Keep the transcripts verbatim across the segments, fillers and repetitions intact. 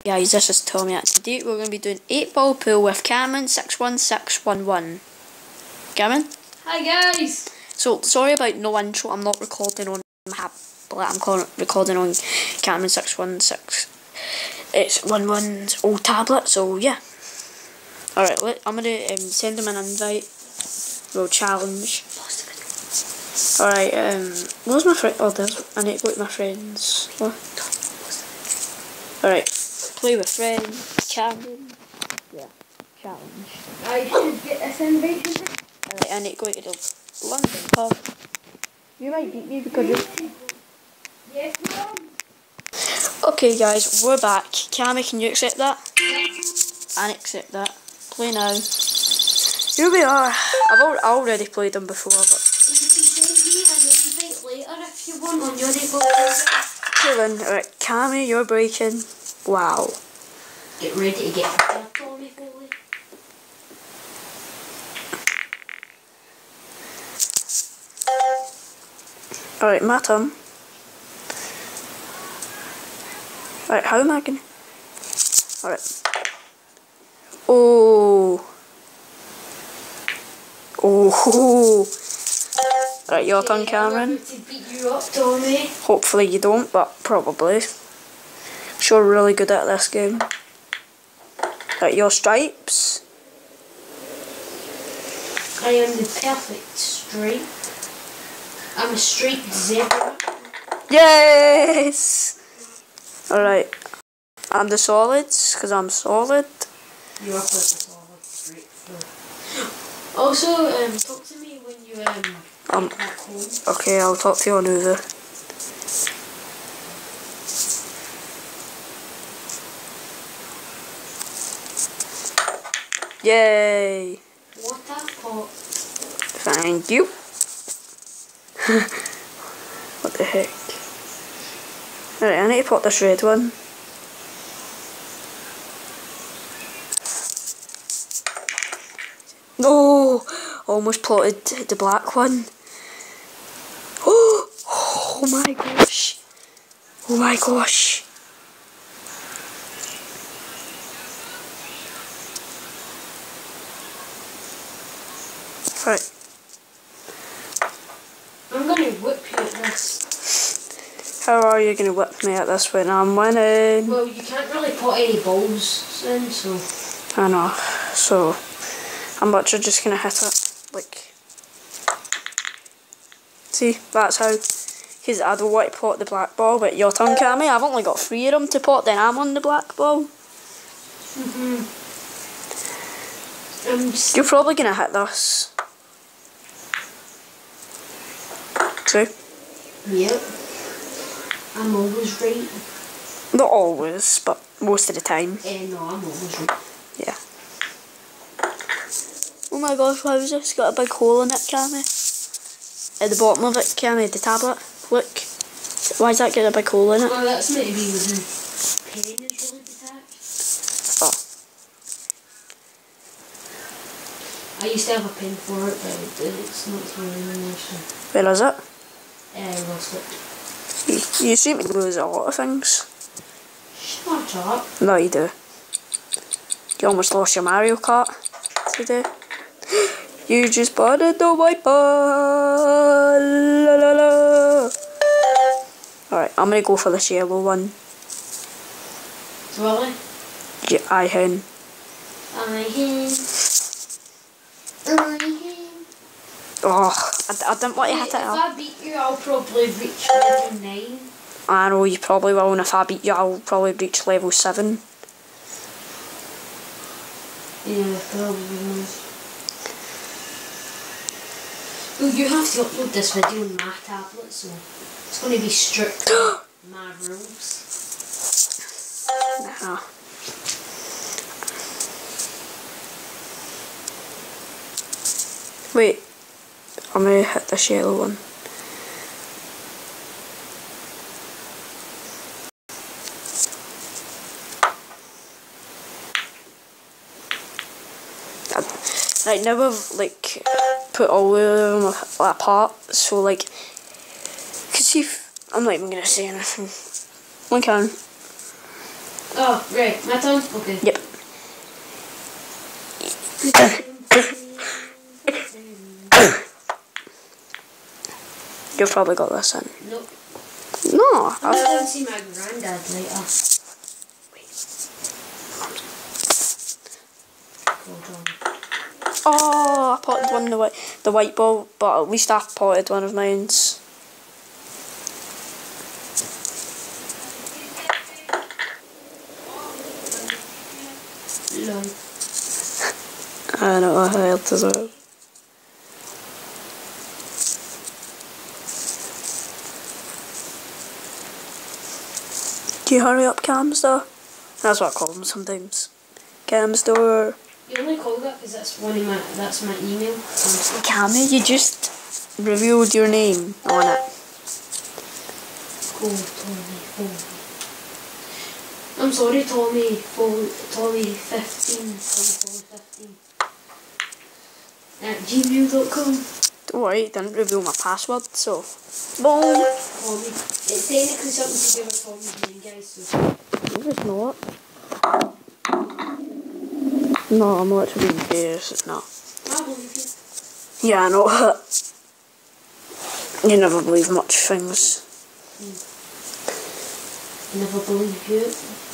Guys, this is Tommy. Today we're going to be doing eight ball pool with Cameron six one six one one. Cameron? Hi guys! So, sorry about no intro. I'm not recording on my tablet. I'm calling, recording on Cameron six one six. It's one one's old tablet, so yeah. Alright, I'm going to um, send him an invite. We'll challenge. Alright, um, where's my friend? Oh, there's, I need to go to my friends. What? Alright. Play with friends, Cameron. Yeah, challenge. I should get this invitation. Alright, I need to go to the London pub. You might beat me because you. Yes, ma'am. Okay, guys, we're back. Cammy, can you accept that? I accept that. Play now. Here we are. I've al already played them before, but. You can send me an invite later if you want on your ego. Okay then, alright, Cammy, you're breaking. Wow. Get ready to get prepared, Tommy Foley. Alright, my turn. Alright, how am I gonna? Alright. Oh. Oh. Alright, your turn, Cameron. To beat you up, Tommy. Hopefully you don't, but probably. Sure, really good at this game. Right, your stripes. I am the perfect stripe. I'm a striped zebra. Yes! Alright. I'm the solids, because I'm solid. You are quite a solid straight through. Also, um, talk to me when you um, Um, get back home. Okay, I'll talk to you on Uber. Yay! What a pot. Thank you. What the heck? Alright, I need to put this red one. No! Almost plotted the black one. Oh! Oh my gosh! Oh my gosh! Right. I'm gonna whip you at this. How are you gonna whip me at this when I'm winning? Well, you can't really put any balls in, so. I know. So, I'm literally just gonna hit it. Like. See, that's how. Because I don't want to pot the black ball, but your turn, Cammy. I've only got three of them to pot, then I'm on the black ball. Mm-hmm. I'm You're probably gonna hit this. See? Yep. I'm always right. Not always, but most of the time. Eh, no, I'm always right. Yeah. Oh my gosh, why has this got a big hole in it, Cammy? At the bottom of it, Cammy, the tablet. Look. Why's that got a big hole in it? Well, that's maybe when the pen is really detached. Oh. I used to have a pen for it, but it's not for anymore, so. Where is it? Eh, I lost it. You, you seem to lose a lot of things. Shut up. No, you do. You almost lost your Mario Kart today. You just butted the wiper. La, la, la. Alright, I'm gonna go for this yellow one. Really? Yeah, I hen. I hen. I hen. Oh, I, I didn't want to hit it If up. I beat you, I'll probably reach level nine. I know you probably will, and if I beat you, I'll probably reach level seven. Yeah, probably will. Well, you have to upload this video on my tablet, so it's going to be strict my rules. Nah. Wait, I'm gonna hit this yellow one. Right, now we've like put all of them apart, so like, cause see if I'm not even gonna say anything. One can. Oh, right, my turn? Okay. Yep. You've probably got this in. Nope. No. I'm I've, going to see my granddad later. Hold on. oh, I potted one the white, the white ball, but at least I potted one of mine's. Lol. I know, I heard as well. Can you hurry up, Camstar? That's what I call them sometimes. Camstar. You only call that because that's one of my that's my email. Cammy, you just revealed your name on it. Oh, Tommy, Tommy. I'm sorry, Tommy. Follow, Tommy fifteen. Tommy fifteen. At gmail dot com. Don't worry, it didn't reveal my password, so. Boom! Tommy. It's technically something to do with Tommy's name, guys. So. No, it's not. No, I'm literally being serious, it's not. I believe you. Yeah, I know. You never believe much things. I never believe you.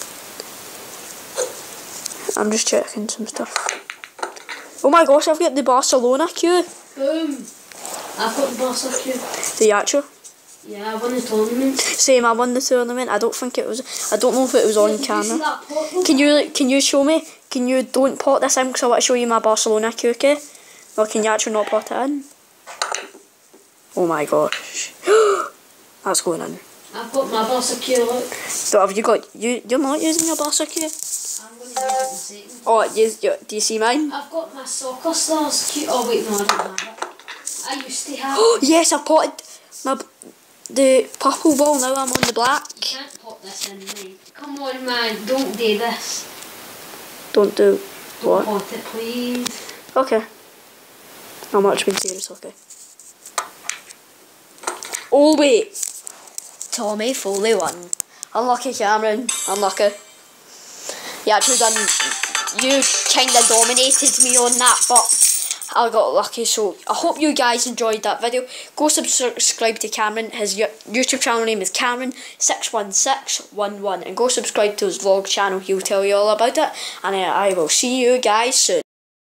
I'm just checking some stuff. Oh my gosh, I've got the Barcelona queue. Boom. I've got the Barca queue. The actual. Yeah, I won the tournament. Same, I won the tournament. I don't think it was. I don't know if it was on Yeah, did you see camera. that pot though? Can you can you show me? Can you don't pot this in because I want to show you my Barcelona queue, okay? Or can you actually not pot it in? Oh my gosh, that's going in. I've got my Barca queue, look. So have you got you? You're not using your Barca queue? I'm going to use it in a second. Oh, you, you, do you see mine? I've got my Soccer Stars queue. Oh wait, no, I don't have it. I used to have Oh yes, I potted my the purple ball. Now I'm on the black. You can't put this in, mate. Come on, man. Don't do this. Don't do Don't what? pot it, please. Okay. I'm actually being serious. Okay. Oh wait. Tommy Foley won. Unlucky, Cameron. Unlucky. You actually done. You kinda dominated me on that, but I got lucky. So I hope you guys enjoyed that video. Go subscribe to Cameron. His YouTube channel name is Cameron six one six one one, and go subscribe to his vlog channel. He'll tell you all about it. And I will see you guys soon.